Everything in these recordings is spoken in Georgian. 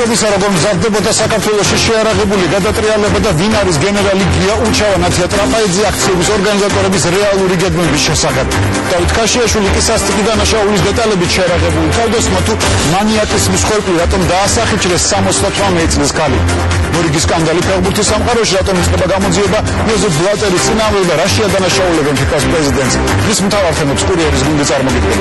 იმედისა, რომ მზადდებოდა საქართველოში შეარაღებული გადატრიალება და ვინ არის გენერალი გია უჩავა ნათია ტრაპაიძე აქციების ორგანიზატორების რეალური გეგმების შესახებ. დავით ქაშიაშვილი კი სასტიკი დანაშაულის დეტალებით შეარაღებული თავდასხმა თუ მანიაკის მსხვერპლი რატომ დაასახიჭრეს 78 წლის ქალი. მორიგის სკანდალი ფეხბურთის სამყაროში რატომ იწყება გამოძიება იოზეფ ბლატერის წინააღმდეგ და რაშია დანაშაულებენ ფიფას პრეზიდენტს. ის მთავარხმობს კურიერის გუნდი წარმოგიდგენთ.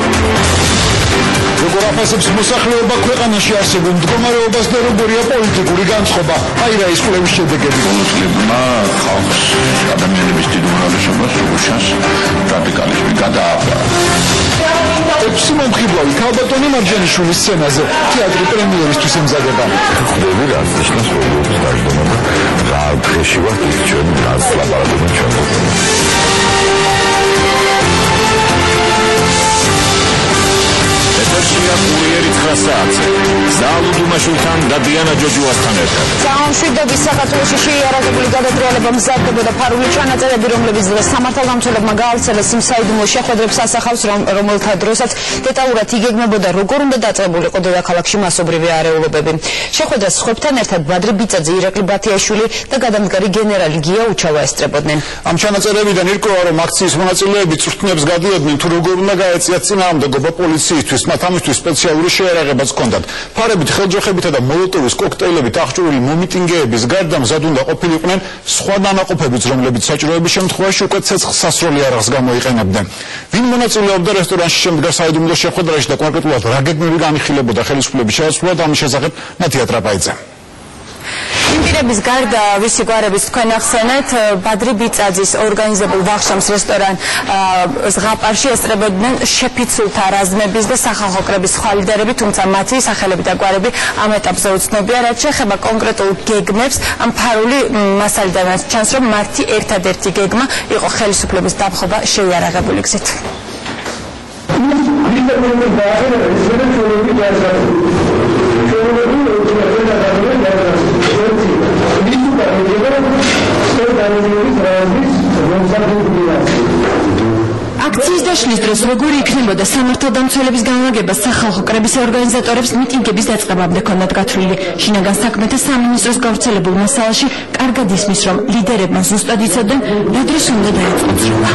როგორ აფასებს მოსახლეობა ქვეყანაში არსებულ მდგომარეობას და როგორია პოლიტიკური განწყობა. აი რა ის კვლევის შედეგები. მოსლებმა ხალხს ადამიანების დიდ უმრავლესობას უშანს რადიკალიზმი გადააბარა. ექვსი მომხიბლავი ქალბატონი მარჯანიშვილის სცენაზე თეატრი პრემიერისთვის ემზადება. ხვდები რაც ნიშნავს როგორ დაждоმა და რა დღეში ვარ ის ჩვენ გასლაპარაკობთ ჩვენ. ეთერშია კურიერი 9 საათზე. ზალუ დუმაშვილთან და დიანა ჯოჯუასთან ერთად. სამშვიდობის საქართველოში შეიარაღებული გადატრიალება მზადდებოდა ფარული ჩანაწერები, რომლებიც დღეს სამართალდამცველებმა გაავრცელეს იმ საიდუმლო შეხვედრებს ასახავს, რომელთა დროსაც დეტალურად იგეგმებოდა როგორ უნდა დაწყებულიყო დედაქალაქში მასობრივი არეულობები. შეხვედრას სხვებთან ერთად ბადრი ბიწაძე, ირაკლი ბათიაშვილი და გადამდგარი გენერალი გია უჩავა ესწრებოდნენ. ამ ჩანაწერებიდან ირკვევა, რომ აქციის მონაწილეები წვრთნებს გადიოდნენ თუ როგორ უნდა გაეწიათ წინააღმდეგობა პოლიციისთვის, მათ ამისთვის სპეციალური შეერაღებაც ჰქონდათ. ფარებით, ხელჯოხებითა და მოლოტოვის კოქტეილებით აღჭურვილი მომიტინგეების გარდა მზად უნდა ყოფილიყვნენ სხვა დანაყოფებიც, რომლებიც საჭიროების შემთხვევაში უკვე ცეცხლ სასროლი არაღს გამოიყენებდნენ. ვინ მონაწილეობდა რესტორანში შემდგარ საიდუმლო შეხვედრაში და კონკრეტულად რა გეგმები განიხილებოდა ხელისუფლების შეაცვლილად, ამის შესახებ ნათია ტრაპაიძე. იმპირების გარდა ვისი გვარების თქვენ ახსენეთ, ბადრი ბიწაძის ორგანიზებულ ვახშამს რესტორან ზღაპარში ესწრებოდნენ შეფიცულთა რაზმების და სახალხო კრების სხვა ლიდერები, თუმცა მათი სახელები და გვარები ამ ეტაპზე უცნობია. რაც შეეხება კონკრეტულ გეგმებს, ამ ფარული მასალიდანაც ჩანს, რომ მათი ერთადერთი გეგმა იყო ხელისუფლების დამხობა შეიარაღებული გზით. აქციის დაშლის დროს როგორი იქნებოდა სამართალდამცველების განლაგება სახალხო კრების ორგანიზატორებს მიტინგების დაწყებამდე ჰქონდათ გათვლილი. შინაგან საქმეთა სამინისტროს გავრცელებულ მასალაში კარგად ისმის, რომ ლიდერებმა ზუსტად იცოდნენ, რა დროს უნდა დაიწყოს ძროხა.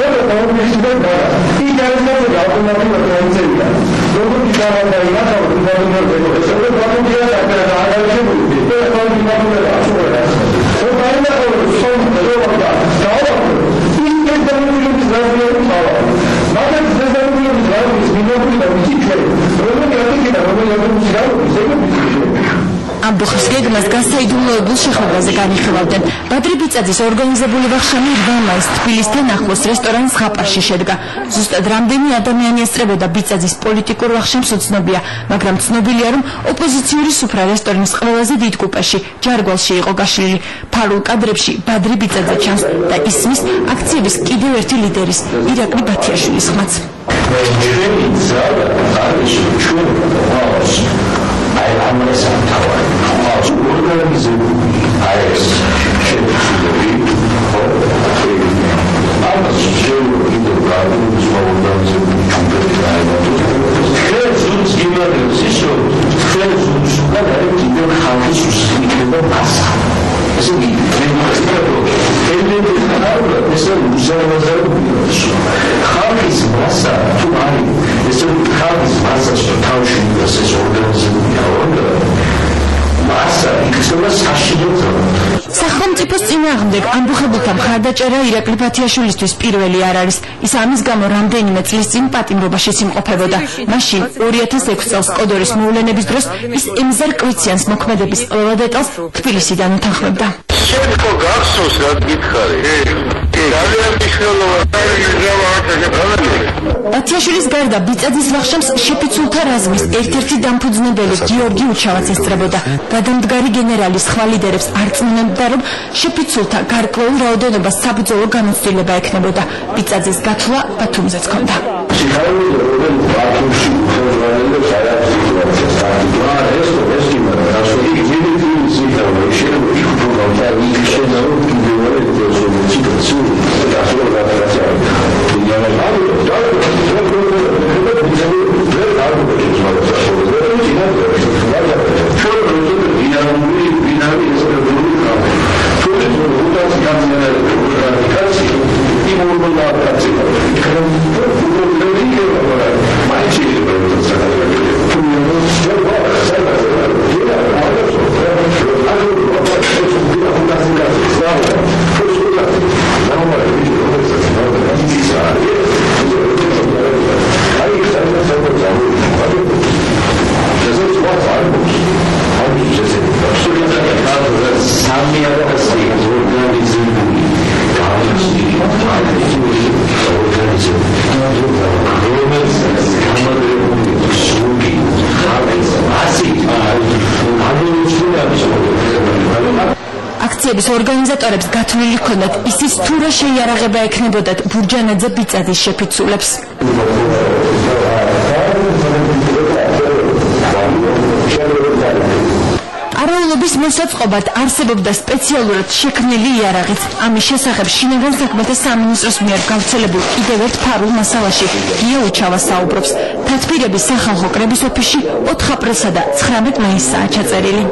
ამბოხის გეგმას გასაიდუმლოებულ შეხვედრაზე განიხილავდნენ. ბადრი ბიწაძის ორგანიზებული ვახშამი 8 მაისს თბილისთან ახლოს რესტორან ზღაპარში შედგა. ზუსტად რამდენი ადამიანი ესწრებოდა ბიწაძის პოლიტიკურ ვახშამს უცნობია, მაგრამ ცნობილია, რომ ოპოზიციური სუფრა რესტორნის ყველაზე დიდ კუპეში ჯარგვალში იყო გაშლილი. ფარულ კადრებში ბადრი ბიწაძე ჩანს და ისმის აქციების კიდევ ერთი ლიდერის ირაკლი ბათიაშვილის ხმაც. სახელმწიფოს წინააღმდეგ ამბოხებულთა მხარდაჭერა ირაკლი ბათიაშვილისთვის პირველი არ არის. ის ამის გამო რამდენიმე წლის წინ პატიმრობაშიც იმყოფებოდა. მაშინ 2006 წელს კოდორის მოვლენების დროს ის ემზარ კვიციანს მოქმედების ყველა დეტალს თბილისიდან უთანხმებდა. შენ გახსოვს რა გითხარი? ძალიან მნიშვნელოვანია. ბათიაშვილის გარდა ბიწაძის ვახშამს შეფიცულთა რაზმის ერთ-ერთი დამფუძნებელი გიორგი უჩავაც ესწრებოდა. გადამდგარი გენერალი სხვა ლიდერებს არ წმენდა, რომ შეფიცულთა გარკვეულ რაოდენობას საბრძოლო განოცდილება ექნებოდა. ბიწაძის გათვლა ბათუმზეც ჰქონდა. Sure. აქციების ორგანიზატორებს გათვლილი ჰქონდათ ისიც თუ რა შეიარაღება ექნებოდათ ბურჯანაძე ბიწაძის შეფიცულებს. არაულობის მოსაწყობად არსებობდა სპეციალურად შექმნილი იარაღიც. ამის შესახებ შინაგან საქმეთა სამინისტროს მიერ გავრცელებულ კიდევ ერთ ფარულ მასალაში გია უჩავა საუბრობს. თათბირების სახალხო კრების ოფისში 4 აპრილსა და 19 მაისსაა ჩაწერილი.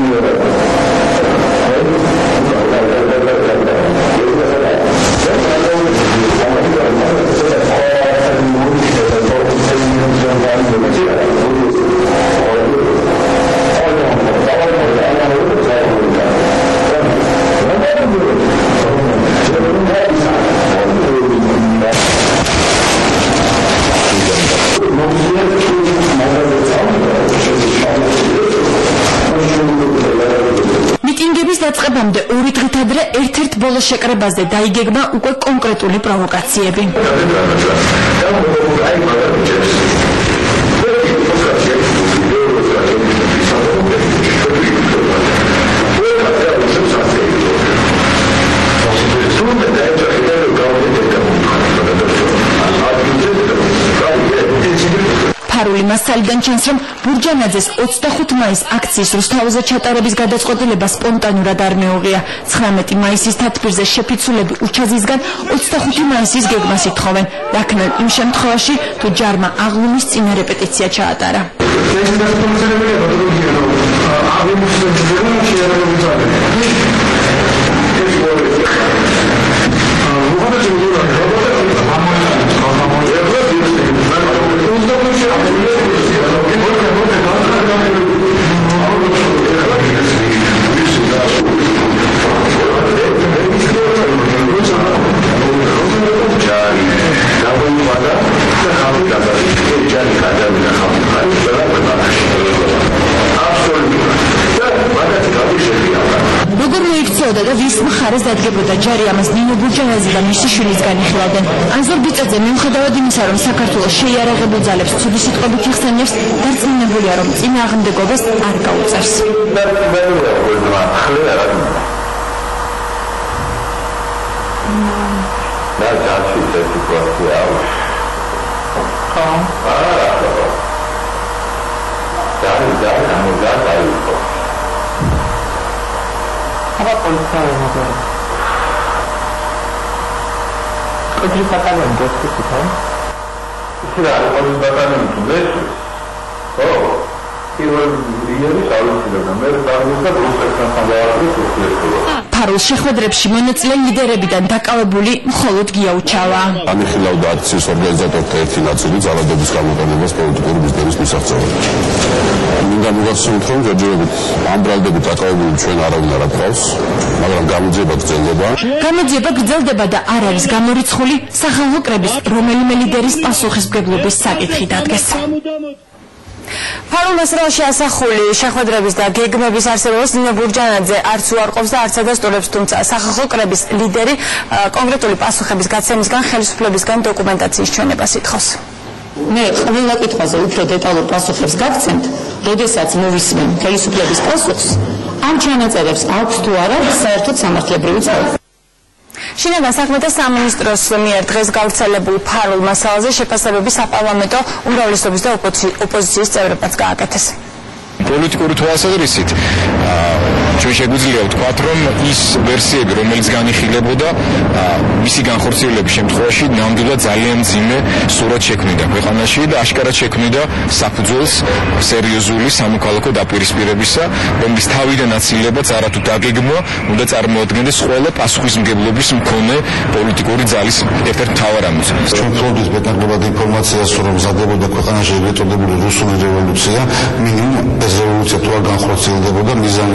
დაწყებამდე 2 დღით ადრე ერთ-ერთ ბოლო შეკრებაზე დაიგეგმა უკვე კონკრეტული პროვოკაციები. ფარული მასალიდან ჩანს, რომ ბურჯანაძეს 25 მაისს აქციის რუსთავზე ჩატარების გადაწყვეტილება სპონტანურად არ მეუღია. 19 მაისის თათბირზე შეფიცულები უჩაზისგან 25 მაისის გეგმას ითხოვენ. რაქნან იმ შემთხვევაში, თუ ჯარმა აღლუმის წინა რეპეტიცია ჩაატარა. როგორ მოიქცეოდა და ვის მხარეს დადგებოდა ჯარი, ამას ნინო ბურჯანაძე და მისი შვილიც განიხილავდნენ. ანზორ ბიწაძე მიუხედავად იმისა, რომ საქართველოს შეიარაღებულ ძალებს ცუდი სიტყვებით იხსენიებს, დარწმუნებულია, რომ წინააღმდეგობას არ გაუწევს. ფარულ შეხვედრებში მონაწილე ლიდერებიდან დაკავებული მხოლოდ გია უჩავა. განიხილავდა აქციის ორგანიზატორთა ერთი ნაწილი ძალადობის გამოყენებას პოლიტიკური ბიზნესის მისაღწევად. მინდა მოგახსენოთ, რომ ჯერჯერობით ამ ბრალდებით დაკავებული ჩვენ არავინ არ აკრავს, მაგრამ გამოძიება გრძელდება. გამოძიება გრძელდება და არ არის გამორიცხული სახალხო კრების რომელიმე ლიდერის პასუხისმგებლობის საკითხი დადგეს. ფარულ მასალაში ასახული შეხვედრების და გეგმების არსებობას ნინო ბურჯანაძე არც უარყოფს და არც ადასტურებს, თუმცა სახალხო კრების ლიდერი კონკრეტული პასუხების გაცემისგან, ხელისუფლებისგან დოკუმენტაციის ჩვენებას ითხოვს. მე ყველა კითხვაზე უფრო დეტალურ პასუხებს გაგცემთ, როდესაც მოვისმენ ხელისუფლების პასუხს, ამ ჩანაწერებს აქვს თუ არა საერთოდ სამართლებრივი წყობა. შინაგან საქმეთა სამინისტროს მიერ დღეს გავრცელებულ ფარულ მასალაზე შეფასებები საპარლამენტო უმრავლესობის და ოპოზიციის წევრებმაც გააკეთეს. პოლიტიკური თვალსაზრისით ჩვენ შეგვიძლია ვთქვათ, რომ ის ვერსიები, რომელიც განიხილებოდა, მისი განხორციელების შემთხვევაში ნამდვილად ძალიან მძიმე სურათ შექმნიდა ქვეყანაში და აშკარად შექმნიდა საფუძველს სერიოზული სამოქალაქო დაპირისპირებისა, რომლის თავიდან აცილებაც არათუ დაგეგმვა უნდა წარმოადგენდეს ყველა პასუხისმგებლობის მქონე პოლიტიკური ძალის ერთ-ერთ მთავარ ამოცანას. ჩვენ ვფლობთ მეტნაკლებად ინფორმაციას, რომ მზადდებოდა ქვეყანაში ეგრეთ წოდებული რუსული რევოლუცია, მინიმუმ ეს რევოლუცია თუ არ განხორციელდებოდა, მიზანი იყო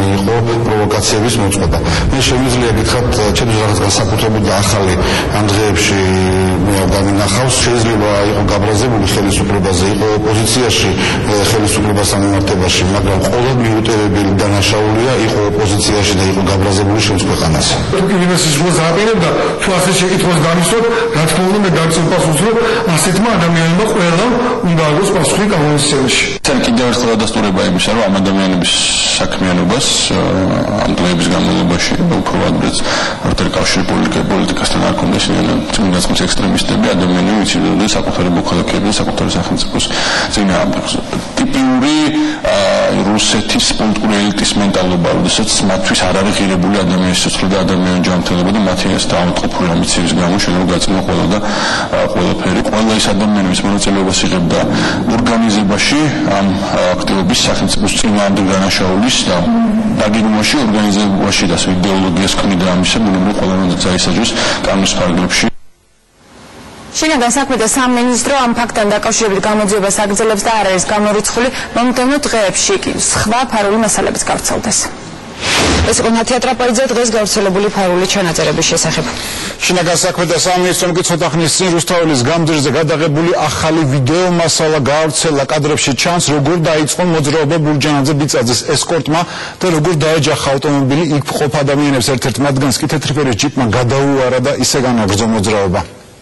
პროვოკაციების მოწყვეტა. მე შემიძლია გითხრათ, ჩემთვის რაღაც განსაკუთრებული და ახალი ამ დღეებში მე არ დამინახავს. შეიძლება იყო გაბრაზებული ხელისუფლებაზე, იყო ოპოზიციაში ხელისუფლებასთან მიმართებაში, მაგრამ ყველა მიუტევებელი დანაშაულია იყო ოპოზიციაში და იყო გაბრაზებული შენს ქვეყანას. იმას ზღუზაბერებდა თუ ასე შეკითხვას გამისვათ, რა თქმა უნდა მე დაგწევ პასუხს, რომ ასეთმა ადამიანებმა ყველა უნდა აგოს პასუხი კანონისებში. თან კიდევ ერთხელ დადასტურება იმისა, რომ ამ ადამიანების საქმიანობას ამ დღეების განმავლობაში უფრო ადრეც არც კავშირი პოლიტიკასთან არ ქონდეს წინასწარ ექსტრემისტები ადამიანები იცოდნენ საკუთარი მოქალაქეები და საკუთარი სახელმწიფოს წინააღმდეგ. ტიპიური რუსეთის პოლიტიკური ელიტის მენტალობა, როდესაც მათთვის არ არის ღირებული ადამიანის სიცოცხლე და ადამიანის ჯანმრთელობა და მათი ეს დაავადყოფული ამბიციის გამო შეიძლება გაწმო ყველა და ყველაფერი. ყველა ის ადამიანების მონაწილეობას იღებდა ორგანიზებაში ამ აქტივობის სახელმწიფოს წინააღმდეგ დანაშაულის და დაგეგმვაში ორგანიზებაში და იდეოლოგიას ქმნიდა ამისა, ბუნებრივ ყველა უნდა წაისაჯოს კანონის ფარგლებში. შინაგან საქმეთა სამინისტრო ამ ფაქტთან დაკავშირებით გამოძიებას აგრძელებს და არ არის გამორიცხული მომდევნო დღეებში კი სხვა ფარული მასალებიც გავრცელდეს. ეს იყო ნათია ტრაპაიძე დღეს გავრცელებული ფარული ჩანაწერების შესახებ. შინაგან საქმეთა სამინისტრომ კი ცოტა ხნის წინ რუსთაველის გამდერძზე გადაღებული ახალი ვიდეო მასალა გაავრცელა. კადრებში ჩანს, როგორ დაიწყო მოძრაობა ბურჯანაძე ბიწაძეს ესკორტმა და როგორ დაეჯახა ავტომობილი იქ მყოფ ადამიანებს. ერთ-ერთ მათგანს კი თეთრფერის ჯიპმა გადაუარა და ისე განაგრძო მოძრაობა.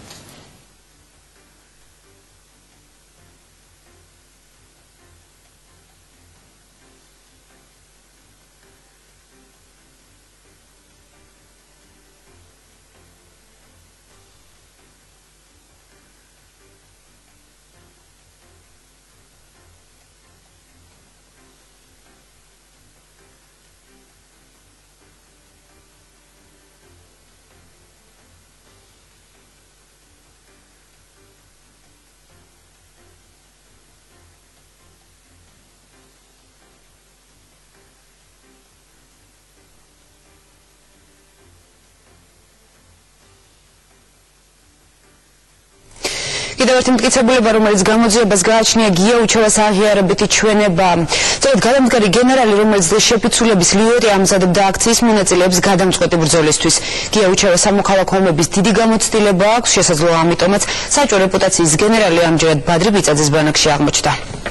კიდევ ერთი მტკიცებულება, რომელიც გამოძიებას გააჩნია გია უჩევას აღიარებითი ჩვენება. სწორედ გადამდგარი გენერალი, რომელიც შეფიცულების ლიდერი ამზადებდა აქციის მონაწილეებს გადამწყვეტი ბრძოლისთვის. გია უჩევას სამოქალაქო ომების დიდი გამოცდილება აქვს, შესაძლოა ამიტომაც საჭო რეპუტაციის გენერალი ამჯერად ბადრი ბიწაძის ბანაკში აღმოჩნდა.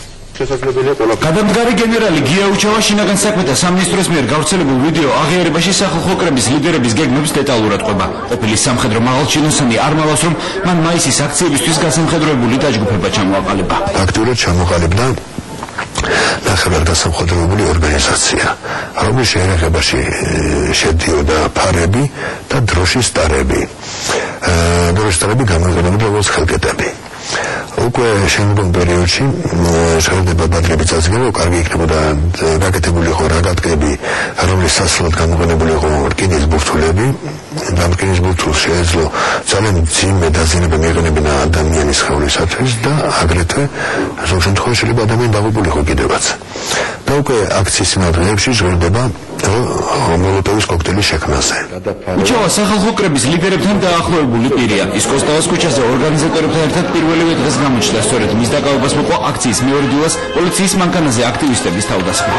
გადამდგარი გენერალი გია უჩევა შინაგან საქმეთა სამინისტროს მიერ გავრცელებულ ვიდეო აღიარებაში სახალხო კრების ლიდერების გეგმებს დეტალურად ყვება. ყოფილი სამხედრო მაღალჩინოსანი არ მალავს, რომ მან მაისის აქციებისთვის გასამხედროებული დაჯგუფება ჩამოაყალიბა. აქტიურად ჩამოყალიბდა ნახევრად გასამხედროებული ორგანიზაცია, რომლის შეერაღებაში შედიოდა ფარები და დროშის სტარები. დროშის სტარები გამოიყენებოდა როგორც ხელკეტები. უკვე შემდგომ პერიოდში შეერაღება ბადრი ბიწაძე კარგი იქნებოდა გაკეთებული იყო რაგატკები, რომლის სასწრაფოდ გამოყენებული იყო რკინის ბურთულები. და რკინის ბურთულს შეეძლო ძალიან მძიმე დაზიანება მიეღებინა ადამიანის ხვისათვის და აგრეთვე ზოგ შემთხვევაში შეიძლება ადამიანი დაღუპული იყო კიდევაც. და უკვე აქციის წინადღეებში ჟღერდება მოლოტოვის კოქტეილის შექმნაზე. უჩევა სახალხო კრების ლიდერებთან დაახლოებული პირია. ის კოსტავას ქუჩაზე ორგანიზატორებთან ერთად პირველივე დღეს გამოჩნდა. სწორედ მის დაკავებას მოყვა აქციის მეორე დილას პოლიციის მანქანაზე აქტივისტების თავდასხმა.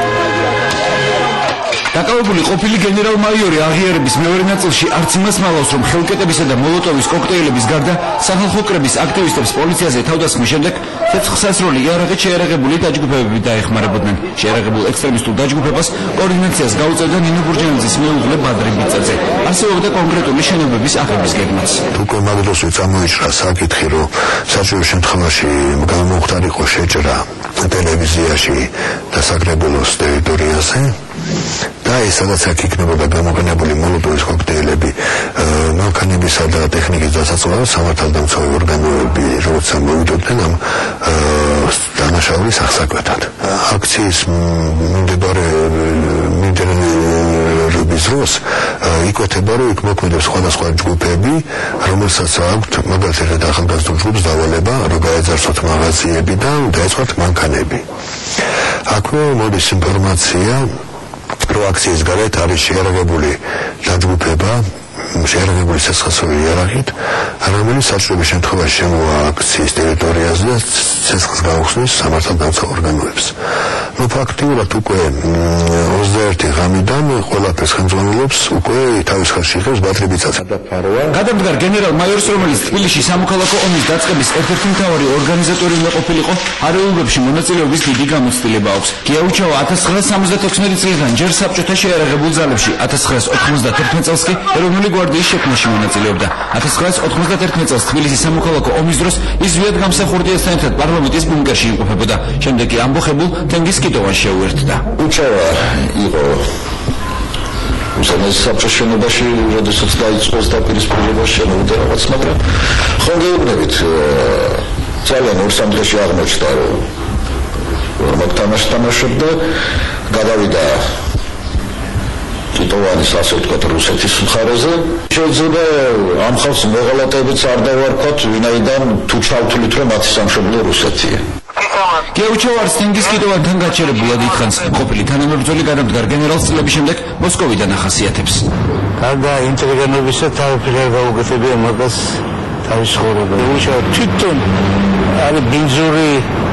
დაკავებული ყოფილი გენერალ-მაიორი აღიარების მეორე ნაწილში არც იმას მალავს, რომ ხელკეტებისა და მოლოტოვის კოქტეილების გარდა სახალხო კრების აქტივისტებს პოლიციაზე თავდასხმის შემდეგ ცეცხლსასროლი იარაღით შეერაღებული დაჯგუფებები დაეხმარებოდნენ. შეერაღებულ ექსტრემისტულ დაჯგუფებას კოორდინაციას გაუწევდა ნინო ბურჯანაძის მეუღლე ბადრი ბიწაძე. არსებობდა კონკრეტული შენობების აღების გეგმაც. უკვე მაგ დროსვე წამოიჭრა საკითხი, რომ საჭირო შემთხვევაში გამოუხდარიყო შეჭრა ტელევიზიაში და საკრებულოს ტერიტორიაზე. და ეს სადაც აქ იქნებოდა გამოყენებული მოლოტოვის კოქტეილები, მანქანებისა და ტექნიკის დასაწყობად სამართალდამცავი ორგანოები როცა მოვიდოდნენ ამ დანაშაულის აღსაკვეთად. აქციის მიმდინარეობის დროს იკვეთება, რომ იქ მოქმედებს სხვადასხვა ჯგუფები, რომელსაც აქვთ მაგალითად ახალგაზრდა ჯგუფს დავალება, რომ გაეძარცვათ მაღაზიები და დაეწყოთ მანქანები. აქვე მოდის ინფორმაცია, რომ აქციის გარეთ არის შეერაღებული დაჯგუფება, შეერაგებული ცეცხლსასროლი იარაღით, რომელიც საჭიროების შემთხვევაში შემოვა აქციის ტერიტორიაზე და ცეცხლს გაუხსნის სამართალდამცავ ორგანოებს. ფაქტიურად უკვე 21 ღამიდან ყველაფერს ხელმძღვანელობს უკვე თავის ხელში იღებს ბატრი ბიცაძე. გადამდგარ გენერალ-მაიორს, რომელიც თბილისში სამოქალაქო ომის დაწყების ერთ-ერთი მთავარი ორგანიზატორი უნდა ყოფილიყო, არეულობებში მონაწილეობის დიდი გამოცდილება აქვს. გიაუჩავა 1976 წლიდან ჯერ საბჭოთა შეიარაღებულ ძალებში, 1991 წელს კი ეროვნული გვარდიის შექმნაში მონაწილეობდა. 1991 წელს თბილისის სამოქალაქო ომის დროს ის ზვიად გამსახურდიასთან ერთად პარლამენტის ბუნკერში იმყოფებოდა. შემდეგ კი ამბოხებულ თენგიზ კიტოვანს შეუერთდა. უჩავა იყო უზენაეს საბჭოს შენობაში, როდესაც დაიწყო დაპირისპირება შენობდა რაღაც, მაგრამ ხომ გეუბნებით ძალიან ორ-სამ დღეში აღმოჩნდა, რომ თამაშობდა, გადავიდა კიტოვანის ასე ვთქვათ რუსეთის მხარეზე. შეიძლება ამ ხალხს მოღალატეებიც არ დავარქვათ, ვინაიდან თუ ჩავთვლით, რომ მათი სამშობლო რუსეთია. გეუჩოვარს თენგიზ კიტოვანთან გაჩერებულად ითხრანს. ყოფილი თანამებრძოლი გადამდგარ გენერალს წლების შემდეგ მოსკოვიდან ახასიათებს. გარდა ინტელიგენტობისა თავფილარ გაუგეთებია მაგას თავის ცხოვრება. გეუჩოვა თვითონ არის ბინძური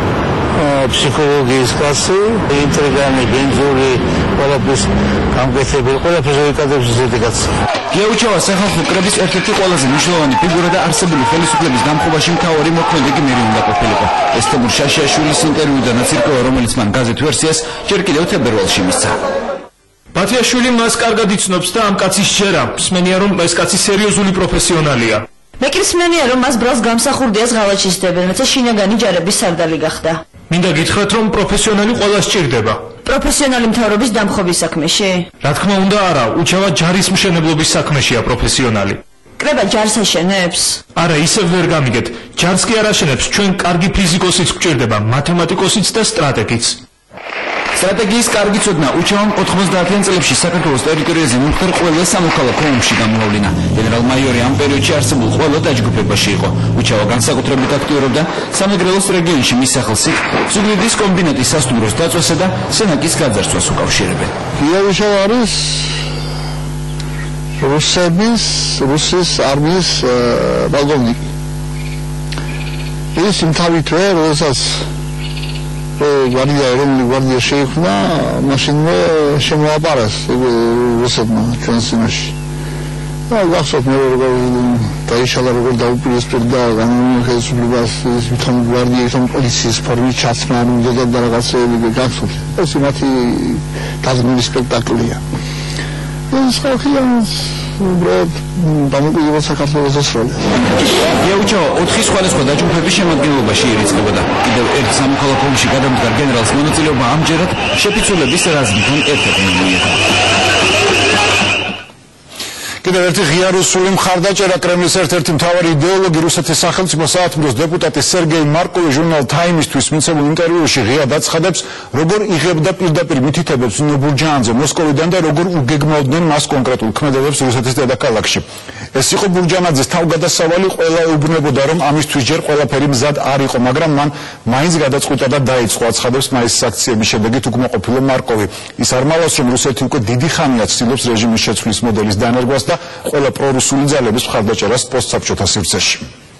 ფსიქოლოგიის კლასი, ინტრიგანი, ბინძური, ყველაფერს გამგეთებელი, ყველაფერს ეკადებს ზედიკაცი. გეუჩოვა სახალხო კრების ერთ-ერთი ყველაზე მნიშვნელოვანი ფიგურა და არსებული ხელისუფლების დამხობაში მთავარი მოქმედი მერი უნდა ყოფილიყო. ეს თემურ შაშიაშვილის ინტერვიუდან აცირკოვა, რომელიც მან გაზეთ ვერსიას ჯერ კიდევ თებერვალში მისცა. ბათიაშვილი მას კარგად იცნობს და ამ კაცის ჯერა. მსმენია, რომ ეს კაცი სერიოზული პროფესიონალია. მე კი მსმენია, რომ მას ბრალს გამსახურდიას ღალატში სდებენ, როცა შინაგანი ჯარების სარდალი გახდა. მინდა გითხრათ, რომ პროფესიონალი ყველა სჭირდება. პროფესიონალი მთავრობის დამხობის საქმეში? რა თქმა უნდა, არა, უჩავა ჯარის მშენებლობის საქმეშია პროფესიონალი. კრება ჯარს აშენებს? არა, ისევ ვერ გამიგეთ. ჯარს კი არ აშენებს, ჩვენ კარგი ფიზიკოსიც გვჭირდება, მათემატიკოსიც და სტრატეგიც. სტრატეგიის კარგი ცოდნა უჩავამ 90-იან წლებში საქართველოს ტერიტორიაზე მომხდარ ყველა სამოქალაქო ომში გამოავლინა. გენერალ-მაიორი ამ პერიოდში არსებულ ყველა დაჯგუფებაში იყო. უჩავა განსაკუთრებით აქტიურობდა სამეგრელოს რეგიონში მის სახელს ზუგდიდის კომბინატის სასტუმროს დაწვასა და სენაკის გაძარცვას უკავშირებენ. გიაუჩავა არის რუსის არმიის პოლკოვნიკი. ის იმთავითვე, როდესაც ეროვნული გვარდია შეიქმნა, მაშინვე შემოაპარეს რუსებმა ჩვენს იმაში. გახსოვთ, მე როგორ დაიშალა, როგორ დაუპირისპირდა განმეორებელ ხელისუფლებას, თვითონ გვარდია, თვითონ პოლიციის ფორმით ჩაცმა, უნდა და რაღაცეები გახსოვთ. ეს მათი დაზგმული სპექტაკლია. ეს ხალხია დამოკიდება საქართველოს ასროლი. გეუჩოვა 4 სხვადასხვა დაჯგუფების შემადგენლობაში ირიცხებოდა. კიდევ ერთ სამოქალაქო ომში გადამდგარ გენერალს მონაწილეობა ამჯერად შეფიცულების რაზმთან ერთად მიიღო. კიდევ ერთი ღია რუსული მხარდაჭერა კრემლის ერთ-ერთი მთავარი იდეოლოგი რუსეთის სახელმწიფო საათმროს დეპუტატი სერგეი მარკოვი ჟურნალ Time-ისთვის მიცემულ ინტერვიუში ღიად აცხადებს, როგორ იღებდა პირდაპირ მითითებებს ნინო ბურჯანაძე მოსკოვიდან და როგორ უგეგმავდნენ მას კონკრეტულ ქმედებებს რუსეთის დედაქალაქში. ეს იყო ბურჯანაძის თავგადასავალი, ყველა ეუბნებოდა, რომ ამისთვის ჯერ ყველაფერი მზად არ იყო, მაგრამ მან მაინც გადაწყვიტა და დაიწყო, აცხადებს მაისის აქციების შედეგით უკმაყოფილო მარკოვი. ის არ მალავს, რომ რუსეთი უკვე დიდი ხანია ცდილობს რეჟიმის შეცვლის მოდელის დანერგვას და ყველა პრორუსული ძალების მხარდაჭერას პოსტსაბჭოთა სივრცეში.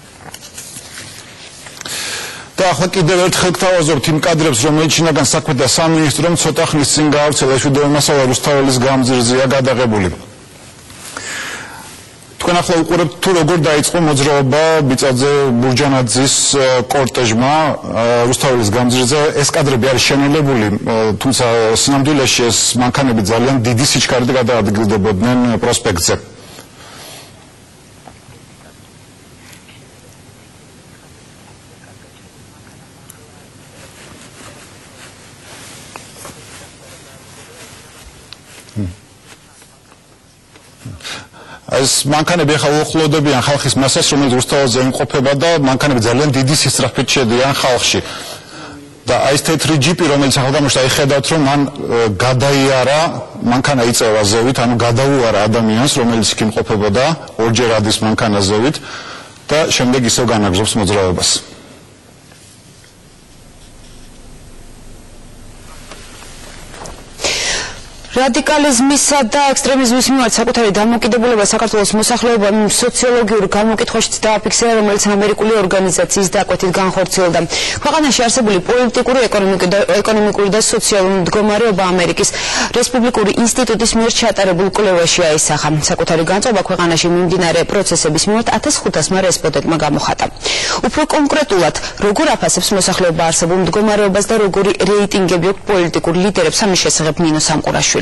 და ახლა კიდევ ერთხელ გთავაზობთ იმ კადრებს, რომელიც შინაგან საქმეთა სამინისტრომ ცოტა ხნის წინ გაავრცელა. ეს ვიდეო მასალა რუსთაველის გამზირზეა გადაღებული. თქვენ ახლა უყურებთ თუ როგორ დაიწყო მოძრაობა ბიცაძე ბურჯანაძის კორტეჟმა რუსთაველის გამზირზე. ეს კადრები არის შენელებული, თუმცა სინამდვილეში ეს მანქანები ძალიან დიდი სიჩქარით გადაადგილდებოდნენ პროსპექტზე. ეს მანქანები ახლა უახლოვდებიან ხალხის მასას, რომელიც რუსთაველზე იმყოფება და მანქანები ძალიან დიდი სისწრაფით შედიან ხალხში. და აი ეს თეთრი ჯიპი, რომელიც ახლა გამოჩნდა, აი ხედავთ, რომ მან გადაიარა, მანქანა იწევა ზევით, ანუ გადაუარა ადამიანს, რომელიც იქ იმყოფებოდა, ორჯერ ადის მანქანა ზევით და შემდეგ ისევ განაგზობს მოძრაობას. რადიკალიზმისა და ექსტრემიზმის მიმართ საკუთარი დამოკიდებულება საქართველოს მოსახლეობამ სოციოლოგიური გამოკითხვაშიც დააფიქსირა, რომელიც ამერიკული ორგანიზაციის დაკვეთით განხორციელდა. ქვეყანაში არსებული პოლიტიკური, ეკონომიკური და სოციალური მდგომარეობა ამერიკის რესპუბლიკური ინსტიტუტის მიერ ჩატარებულ კვლევაში აისახა. საკუთარი განწყობა ქვეყანაში მიმდინარე პროცესების მიმართ 1500-მა რესპონდენტმა გამოხატა. უფრო კონკრეტულად, როგორ აფასებს მოსახლეობა არსებულ მდგომარეობას და როგორი რეიტინგები აქვს პოლიტიკურ ლიდერებს, ამის შესახებ ნინო სამყურაშვილი.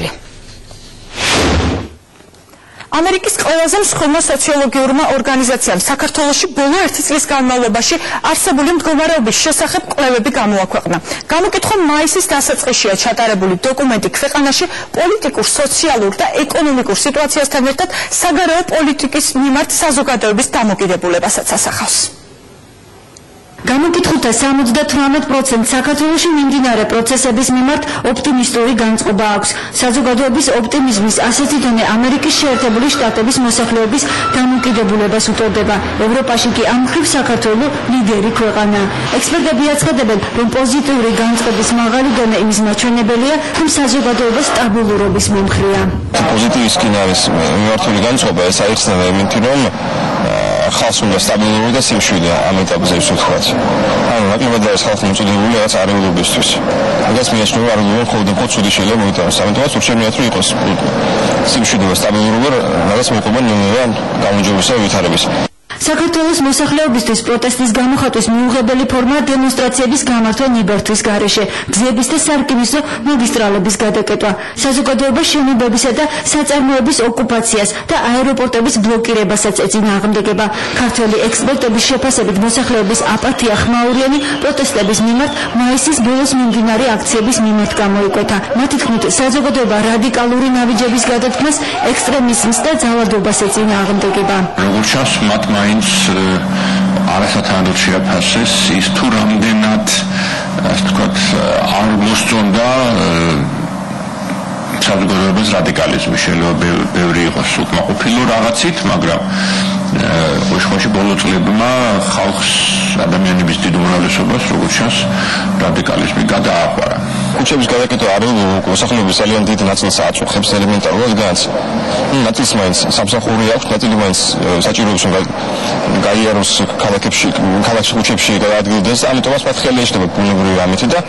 ამერიკის ყველაზე მსხვილმა სოციოლოგიურმა ორგანიზაციამ საქართველოში ბოლო 1 წლის განმავლობაში არსებული მდგომარეობის შესახებ კვლევები გამოაქვეყნა. გამოკითხვა მაისის დასაწყისშია ჩატარებული დოკუმენტი ქვეყანაში პოლიტიკურ, სოციალურ და ეკონომიკურ სიტუაციასთან ერთად საგარეო პოლიტიკის მიმართ საზოგადოების დამოკიდებულებასაც ასახავს. გამოკითხულთა 78% საქართველოში მიმდინარე პროცესების მიმართ ოპტიმისტური განწყობა აქვს. საზოგადოების ოპტიმიზმის ასეთი დონე ამერიკის შეერთებული შტატების მოსახლეობის დამოკიდებულებას უტოლდება. ევროპაში კი ამ მხრივ საქართველო ლიდერი ქვეყანაა. ექსპერტები აცხადებენ, რომ პოზიტიური განწყობის მაღალი დონე იმის მაჩვენებელია, რომ საზოგადოება სტაბილურობის მომხრეა. პოზიტივის კი არის მიმართული განწყობა, ეს აიხსნება იმით, რომ ხალხს უნდა სტაბილური და სიმშვიდე ამ ეტაპზე ვსვათ. ანუ ნაკლებად არის ხალხი მოწოდებული რაღაც არეულობისთვის. მაგას მიაჩნევა არეულობა მხოლოდ ცუდი შეიძლება მოიტანოს. ამიტომაც ურჩევნიათ რომ იყოს სიმშვიდე და სტაბილურობა, რაღაც მოყვება ნელ-ნელა გამოჯობისა და ვითარების. საქართველოს მოსახლეობისთვის პროტესტის გამოხატვის მიუღებელი ფორმაა დემონსტრაციების გამართვა ნიბერთვის გარეშე, გზების და სარკინიგზო მაგისტრალების გადაკეტვა, საზოგადოების შენობებისა და საწარმოების ოკუპაციას და აეროპორტების ბლოკირებასაც ეწინააღმდეგება. ქართველი ექსპერტების შეფასებით მოსახლეობის აპათია ხმაურიანი პროტესტების მიმართ მაისის ბოლოს მიმდინარე აქციების მიმართ გამოიკვეთა. მათი თქმით, საზოგადოება რადიკალური ნაბიჯების გადადგმას, ექსტრემიზმს და ძალადობას ეწინააღმდეგება. როგორც ჩანს, მათ მაინც არასათანადოდ შეაფასეს ის თუ რამდენად ასე ვთქვათ არ მოსწონდა საზოგადოების რადიკალიზმი. შეიძლება ბევრი იყოს უკმაყოფილო რაღაცით, მაგრამ ხოშ ბოლო წლებმა ხალხს ადამიანების დიდ უმრავლესობას როგორც ჩანს რადიკალიზმი გადააყარა. ქუჩების გადაკეტვა მოსახლეობის ძალიან დიდ ნაწილს აწუხებს ელემენტარულად განს. ნაწილს მაინც სამსახური აქვს, ნაწილი მაინც საჭიროებს რომ გაიაროს ქალაქებში ქუჩებში გადაადგილდეს, ამიტომაც მათ ხელი ეშნება ბუნებრივი ამითი და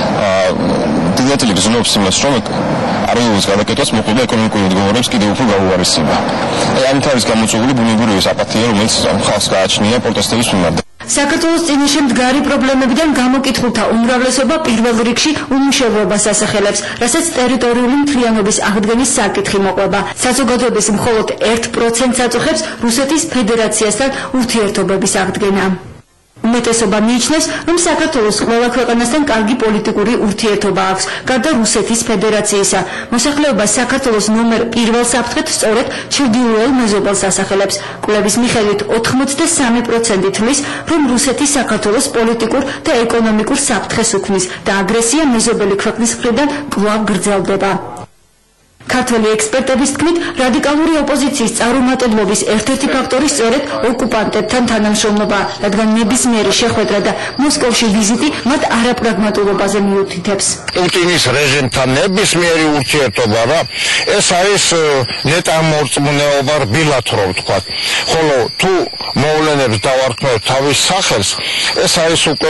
დიდ გზნობს იმას რომ არეულის გადაკეთებას მოყვება ეკონომიკური მდგომარეობის კიდევ უფრო გაუარესება. ამით არის გამოწვეული ბუნებრივი აპათია, რომელიც ხალხს გააჩნია პროტესტების მიმართ. საქართველოს წინაშე მდგარი პრობლემებიდან გამოკითხულთა უმრავლესობა პირველ რიგში უმუშევრობას ასახელებს, რასაც ტერიტორიული მთლიანობის აღდგენის საკითხი მოყვება. საზოგადოების მხოლოდ 1%-ს აწუხებს რუსეთის ფედერაციასთან ურთიერთობების აღდგენა. უმეტესობა მიიჩნევს, რომ საქართველოს ყველა ქვეყანასთან კარგი პოლიტიკური ურთიერთობა აქვს, გარდა რუსეთის ფედერაციისა. მოსახლეობა საქართველოს ნომერ 1 საფრთხეთ სწორედ ჩრდილოელ მეზობელს ასახელებს. კვლევის მიხედვით 83% თვლის, რომ რუსეთი საქართველოს პოლიტიკურ და ეკონომიკურ საფრთხეს უქმნის და აგრესია მეზობელი ქვეყნის მხრიდან კვლავ გრძელდება. ქართველი ექსპერტების თქმით, რადიკალური ოპოზიციის წარუმატებლობის ერთ-ერთი ფაქტორი სწორედ ოკუპანტებთან თანამშრომლობა, რადგან ნებისმიერი შეხვედრა და მოსკოვში ვიზიტი მათ არაპრაგმატულობაზე მიუთითებს. პუტინის რეჟიმთან ნებისმიერი ურთიერთობა რა, ეს არის ნეტამორწმუნეობა რბილად რომ ვთქვათ. ხოლო თუ მოვლენებს დავარქმევ თავის სახელს, ეს არის უკვე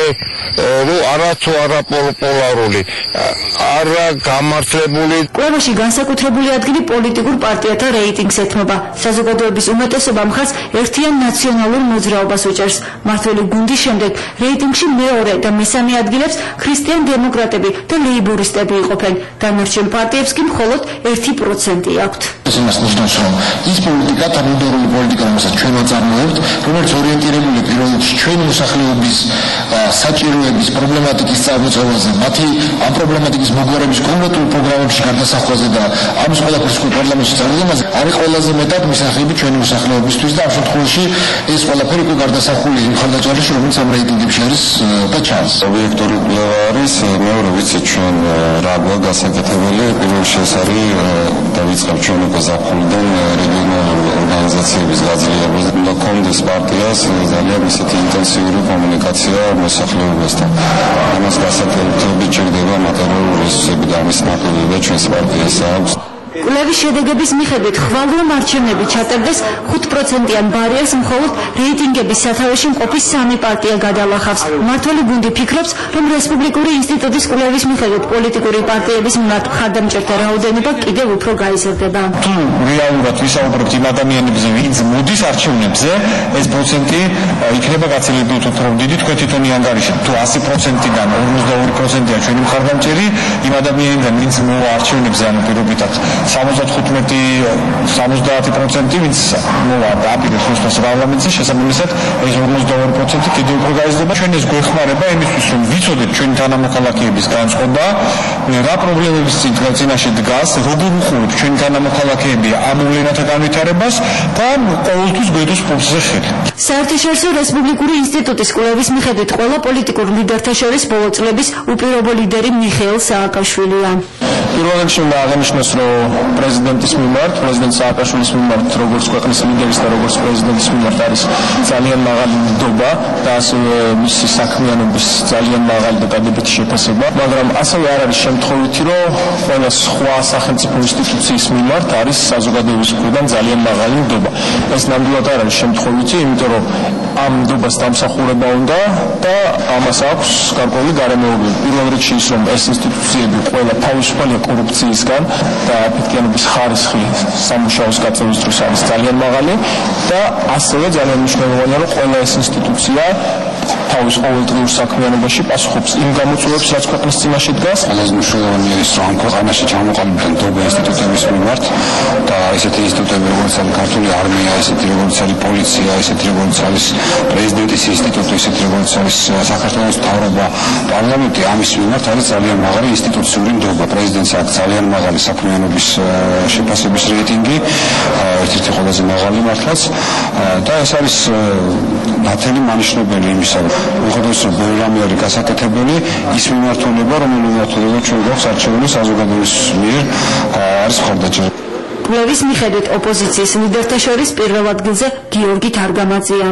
არათუ არაპოპულარული, არა გამართლებული. კვლევაში განსაკუთრებული ადგილი პოლიტიკურ პარტიათა რეიტინგს ეთმობა. საზოგადოების უმეტესობა მხარს ერთიან ნაციონალურ მოძრაობას უჭერს. მმართველი გუნდის შემდეგ რეიტინგში მეორე და მესამე ადგილებს ქრისტიან დემოკრატები და ლეიბორისტები იყოფენ. დანარჩენ პარტიებს კი მხოლოდ 1% აქვთ. ეს იმას ნიშნავს, რომ ის პოლიტიკა, თანამედროვე პოლიტიკა, რომელსაც ჩვენ ვაწარმოებთ, რომელიც ორიენტირებული პირველ რიგში ჩვენი მოსახლეობის საჭიროების პრობლემატიკის წარმოწევაზე, მათი ამ პრობლემატიკის მოგვარების კონკრეტულ პროგრამებში გარდასახვაზე და ამის ყველაფრის პარლამენტში წარდგენაზე არის ყველაზე მეტად მისაღები ჩვენი მოსახლეობისთვის და ამ შემთხვევაში ეს ყველაფერი უკვე გარდასახული იმ ხარდაჭერაში, რომელიც ამ რეიტინგებში არის და ჩანს. ობიექტური კვლევა არის, მეორე ვიცით ჩვენ რა გვაქვს გასაკეთებელი, პირველში ეს არის დავიწყებ ჩვენ უკვე ზაფხულიდან რეგიონალური ორგანიზაციების გაძლიერებას და კონდეს პარტიას ძალიან ისეთი ინტენსიური კომუნიკაცია მოსახლეობასთან. ამას გასაკეთებლად ჭირდება მატერიალური რესურსები და ამის ნაკლებობა ჩვენს პარტიას აქვს. კვლევის შედეგების მიხედვით ხვალ არჩევნები ჩატარდეს 5%-იან ბარიერს მხოლოდ რეიტინგების სათავეში მყოფი 3 პარტია გადალახავს. მმართველი გუნდი ფიქრობს, რომ რესპუბლიკური ინსტიტუტის კვლევის მიხედვით პოლიტიკური პარტიების მიმართ მხარდამჭერთა რაოდენობა კიდევ უფრო გაიზრდება. თუ რეალურად ვისაუბრებთ იმ ადამიანებზე, ვინც მოდის არჩევნებზე, ეს პროცენტი იქნება გაცილებით უფრო დიდი. თქვენ თვითონი ანგარიშებთ, თუ 100%-დან 52%-ია ჩვენი მხარდამჭერი, იმ ადამიანიდან, ვინც მოვა არჩევნებზე, ანუ პირობითად 75-70%, ვინც მოვა აპირებს ხოსტას პარლამენტზე, შესაბამისად ეს 52% კიდევ უფრო გაიზრდება. ჩვენ ეს გვეხმარება იმისთვის, რომ ვიცოდეთ ჩვენი თანამოქალაქეების განწყობა, რა პრობლემების წინაშე დგას, როგორ უყურებს ჩვენი თანამოქალაქეები ამ მოვლენათა განვითარებას და ყოველთვის გვედოს პულსზე ხელი. საერთაშორისო რესპუბლიკური ინსტიტუტის კვლევის მიხედვით ყველა პოლიტიკურ ლიდერთა შორის ბოლო წლების უპირობო ლიდერი მიხეილ სააკაშვილია. პირველ რიგში უნდა აღინიშნოს, რომ პრეზიდენტის მიმართ, პრეზიდენტ სააკაშვილის მიმართ, როგორც ქვეყნის ლიდერის და როგორც პრეზიდენტის მიმართ არის ძალიან მაღალი ნდობა და ასევე მისი საქმიანობის ძალიან მაღალი და დადებითი შეფასება, მაგრამ ასევე არ არის შემთხვევითი, რომ ყველა სხვა სახელმწიფო ინსტიტუციის მიმართ არის საზოგადოების მხრიდან ძალიან მაღალი ნდობა. ეს ნამდვილად არ არის შემთხვევითი, იმიტომ რომ ამ ნდობას დამსახურება უნდა და ამას აქვს გარკვეული გარემოებები. პირველ რიგში ის, რომ ეს ინსტიტუციები ყველა თავისუფალია კორუფციისგან და აფეთქიანების ხარისხი სამუშაოს გაწევის დროს არის ძალიან მაღალი და ასევე ძალიან მნიშვნელოვანია, რომ ყველა ეს ინსტიტუცია თავის ყოველდღიურ საქმიანობაში პასუხობს იმ გამოწვევებს, რაც ქვეყნის წინაშე დგას. ყველაზე მნიშვნელოვანია ის, რომ ამ ქვეყანაში ჩამოყალიბდა ნდობა ინსტიტუტების მიმართ და ესეთი ინსტიტუტები, როგორც არის ქართული არმია, ესეთი როგორც არის პოლიცია, ესეთი როგორც არის პრეზიდენტის ინსტიტუტი, ესეთი როგორც არის საქართველოს მთავრობა, პარლამენტი, ამის მიმართ არის ძალიან მაღალი ინსტიტუციური ნდობა. პრეზიდენტს აქვს ძალიან მაღალი საქმიანობის შეფასების რეიტინგი, ერთ-ერთი ყველაზე მაღალი მართლაც და ეს არის ნათელი მანიშნებელი იმისა, მიუხედავად რომ ბევრი რამე არის გასაკეთებელი, ის მიმართულება, რომელიც მიმართულება ჩვენ გვაქვს არჩეული საზოგადოების მიერ არის მხარდაჭერა. კვლევის მიხედვით ოპოზიციის ლიდერთა შორის პირველ ადგილზე გიორგი თარგამაძეა.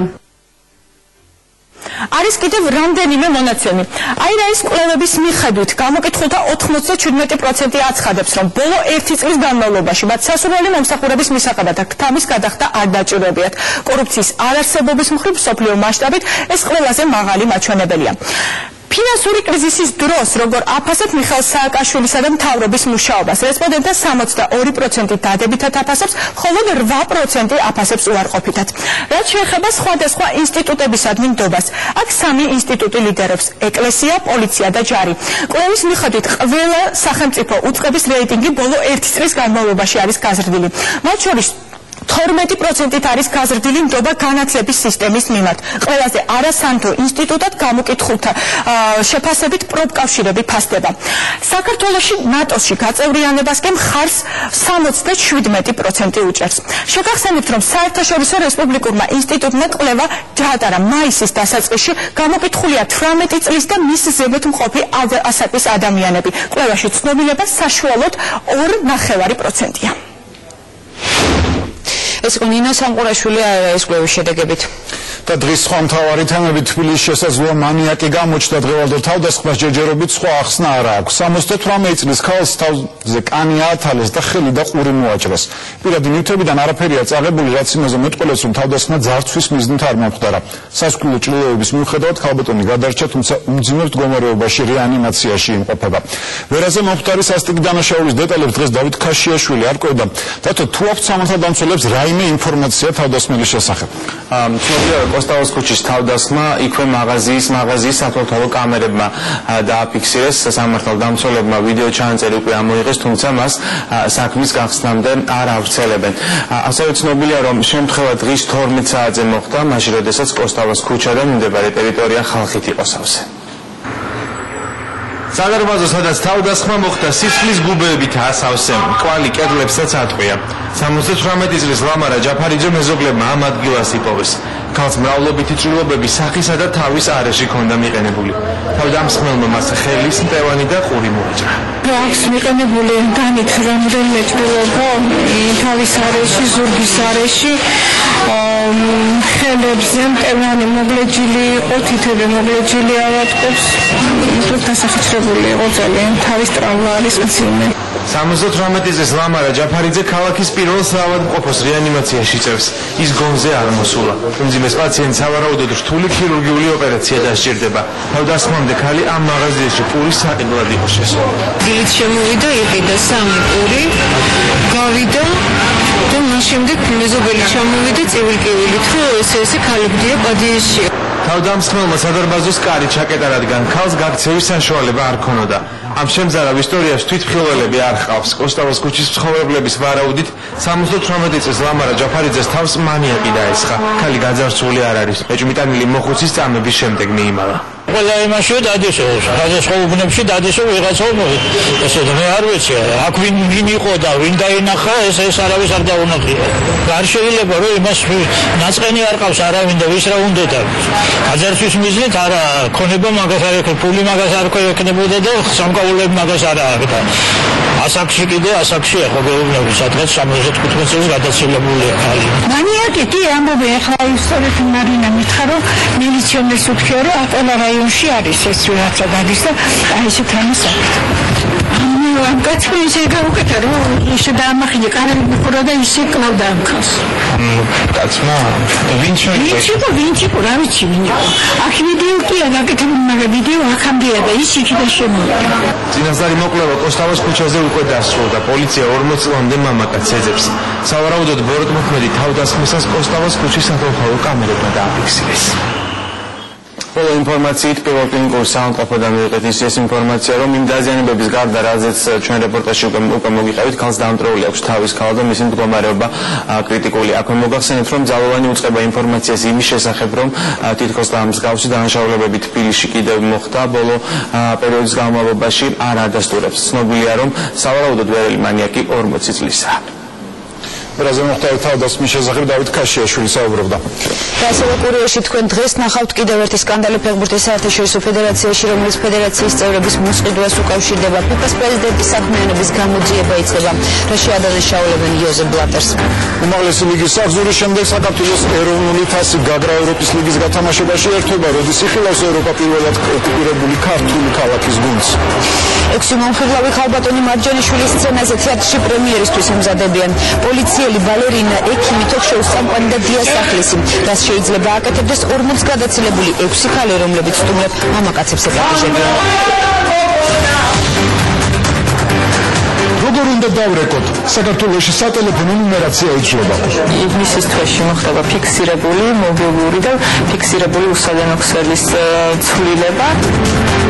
არის კიდევ რამდენიმე მონაცემი. აირაის კვლევების მიხედვით გამოკითხულთა 97% აცხადებს, რომ ბოლო 1 წლის განმავლობაში მათ სასურველი მომსახურების მისაღებად და ქთამის გადახდა არ დაჭირვებიათ. კორუფციის არარსებობის მხრივ მსოფლიო მასშტაბით ეს ყველაზე მაღალი მაჩვენებელია. ფინანსური კრიზისის დროს, როგორ აფასებ მიხეილ სააკაშვილისა და მთავრობის მუშაობას, რესპონდენტთა 62% დადებითად აფასებს, ხოლო 8% აფასებს უარყოფითად. რაც შეეხება სხვადასხვა ინსტიტუტებისადმი ნდობას, აქ 3 ინსტიტუტი ლიდერობს: ეკლესია, პოლიცია და ჯარი. კვლევის მიხედვით ყველა სახელმწიფო უწყების რეიტინგი ბოლო 1 წლის განმავლობაში არის გაზრდილი. მათ შორის 12% არის გაზრდილი ნდობა განათლების სისტემის მიმართ. ყველაზე არასანთო ინსტიტუტად გამოკითხულთა შეფასებით პროფკავშირები ფასდება. საქართველოში ნატოში გაწევრიანებასკენ მხარს 77% უჭერს. შეგახსენებთ, რომ საერთაშორისო რესპუბლიკურმა ინსტიტუტმა კვლევა ჩაატარა მაისის დასაწყისში, გამოკითხულია 18 წლის და მის ზემოთ მყოფი ასაკის ადამიანები. კვლევაში ცნობილება საშუალოდ 2.5%-ია. ეს იყო ნინო სამყურაშვილი აირაის კვლევის შედეგებით. და დღის სხვა მთავარი თემები თბილისში შესაძლოა მანიაკი გამოჩნდა დღევანდელ თავდასხმას ჯერჯერობით სხვა ახსნა არ აქვს. 78 წლის ქალს თავზე კანი აათალეს და ხელი და ყური მოაჭრეს. პირადი ნივთებიდან არაფერია წაღებული, რაც იმაზე მეტყველებს, რომ თავდასხმა ძარცვის მიზნით არ მომხდარა. სასკვლო ჭრილობების მიუხედავად ქალბატონი გადარჩა, თუმცა უმძიმეს მდგომარეობაში რეანიმაციაში იმყოფება. ვერაზე მომხდარი სასტიკი დანაშაულის დეტალებს დღეს დავით ქაშიაშვილი არ ყვევდა. დათო, თუ აქვს სამართალდამცველებს რაიმე ინფორმაცია თავდასხმელის შესახებ? კოსტავოს ქუჩის თავდასხმა იქვე მაღაზიის საფრთხო კამერებმა დააფიქსირეს. სამართალდამცველებმა ვიდეო ჩანაწერი უკვე ამოიღეს, თუმცა მას საქმის გახსნამდე არ ავრცელებენ. ასევე ცნობილია, რომ შემთხვევა დღის 12 საათზე მოხდა, მაშინ როდესაც კოსტავოს ქუჩა და მიმდებარე ტერიტორია ხალხით იყო სავსე. სადარბაზო, სადაც თავდასხმა მოხდა, სისხლის გუბეებით ასავსე, კვალი კედლებსაც ატყვია. 78 წლის ლამარა ჯაფარიძე მეზობლებმა ამ ადგილას იპოვეს. ქალს მრავლობითი ჭრილობები სახისა და თავის არეში ქონდა მიყენებული. თავდამსხმელმა მას ხელის მტევანი და ყური მოაჭრა. აქვს მიყენებული განით რამდენიმე ჭრილობა თავის არეში, ზურგის არეში, ხელებზე მტევანი მოგლეჯილი იყო, თითები მოგლეჯილი ავატყობს. დასახიჩრებული იყო ძალიან, თავის ტრავმა არის მძიმე. 78 წლის ლამარა ჯაფარიძე ქალაქის პირველ საავადმყოფოს რეანიმაციაში იწევს. ის გონზე არ მოსულა. უმძიმეს პაციენტს სავარაუდოდ რთული ქირურგიული ოპერაცია დასჭირდება. თავდასხმამდე ქალი ამ მაღაზიაში პურის საყიდლად იყო შესული. დილით შემოვიდა, იყიდა 3 პური, გავიდა და მას შემდეგ მეზობელი ჩამოვიდა ცივილკივილით, რომ ესე ქალებდია პადიეში. თავდამსხმელმა სადარბაზოს კარი ჩაკეტა, რადგან ქალს გაქცევის საშუალება არ ქონოდა. ამ შემზარავ ისტორიას თვითმხილველები არ ჰყავს. კოსტავოს ქუჩის მცხოვრებლების ვარაუდით 78 წლის ლამარა ჯაფარიძეს თავს მანიაკი დაესხა. ქალი გაძარცვული არ არის. ეჭვმიტანილი მოხუცის წამების შემდეგ მიიმალა. ყველა იმაში დადისოს, გადასხობნებში დადისო ვიღაცა ესე მე არ ვიცი, აქ ვინ იყო და ვინ დაინახა, ეს არავის არ დაუნახია. არ შეიძლება რომ იმას ნაწყენი არ ყავს არავინ და ვის რა უნდა და გაძარცვის მიზნით არა ქონება მაგას არ ეკ ფული მაგას არ ეკნებოდა და სამკაულები მაგას არ აქვს. ასაკში კიდე ასაკში ახლა გეუბნები სადღაც 75 წელს გადაცილებულია ხალი. მანიაკი კი ამბობენ ახლა ისტორიით მარინა მითხრა რომ მილიციონერს უთხია რომ ატოლა რაიონში არის ეს რაღაცა გადის და აი ეს თამასა. ამ კაცს შეგაუკეთა რომ ისე დაამახინე კარები მიყურა და ისე კლავდა ამ ქალს. კაცმა ვინც იყო რა ვიცი ვინ იყო. აქ ვიდეო კი არა გაკეთებული მაგრამ ვიდეო აქამდეა და ის იქიდან შემოვიდა. წინასწარი მოკვლევა კოსტავოს ქუჩაზე უკვე დასრულდა. პოლიცია 40 წლამდე მამაკაცს ეძებს. სავარაუდოდ ბოროტმოქმედი თავდასხმისას კოსტავოს ქუჩის სათოლხაო კამერებმა დააფიქსირეს. ყველა ინფორმაციით პირველ კლინიკურ საავადმყოფოდან მივიღეთ ის ინფორმაცია, რომ იმ დაზიანებების გარდა, რაზეც ჩვენ რეპორტაჟში უკვე მოგიყევით, ქალს დამტვრეული აქვს თავის ქალა და მისი მდგომარეობა კრიტიკული. აქვე მოგახსენეთ, რომ ძალოვანი უწყება ინფორმაციას იმის შესახებ, რომ თითქოს მსგავსი დანაშაულებები თბილისში კიდევ მოხდა ბოლო პერიოდის განმავლობაში არ ადასტურებს. ცნობილია, რომ სავარაუდოდ ვერელი მანიაკი 40 წლისაა. რაზე მოხდა თავდასხმის შესახებ დავით ქაშიაშვილი საუბრობდა. ასევე კურიაში თქვენ დღეს ნახავთ კიდევ ერთი სკანდალი ფეხბურთის საერთაშორისო ფედერაციაში, რომელიც ფედერაციის წევრების მოსყიდვას უკავშირდება. ფიფას პრეზიდენტის საქმიანობის გამოძიება იწყება. რა შეადანაშაულებენ იოზეფ ბლატერს. უმაღლესი ლიგის საგზურის შემდეგ საქართველოს ეროვნული თასი გაგრა ევროპის ლიგის გათამაშებაში ერთობა, როდის იხილავს ევროპა პირველად ოკუპირებული ქართული ქალაქის გუნდს. 6 მომხიბლავი ხალბატონი მარჯანიშვილის სცენაზე თეატრში პრემიერისთვის ემზადებიან. პოლიციელი ბალერინა ექიმი თოქ-შოუს წამყვანი და დია სახლისი. რაც შეიძლება აკეთებდეს 40 გადაცილებული 6 ხალი, რომლებიც სტუმრებ მამაკაცებს ეკარჟებიან. როგორ უნდა დავრეკოთ? საქართველოში სატელეფონო ნუმერაცია იცვლება. ივნისის თვეში მოხდება ფიქსირებული, მობილური და ფიქსირებული უსადენო ქსელის ცვლილება.